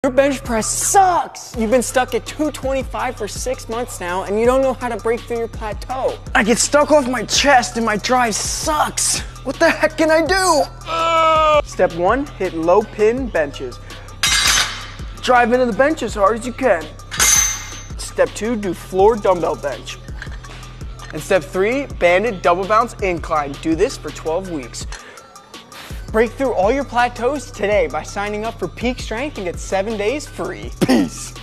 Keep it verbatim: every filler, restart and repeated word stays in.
Your bench press sucks! You've been stuck at two twenty-five for six months now and you don't know how to break through your plateau. I get stuck off my chest and my drive sucks. What the heck can I do? Uh, Step one, hit low pin benches. drive into the bench as hard as you can. Step two, do floor dumbbell bench. And step three, banded double bounce incline. Do this for twelve weeks. Break through all your plateaus today by signing up for Peak Strength and get seven days free. Peace.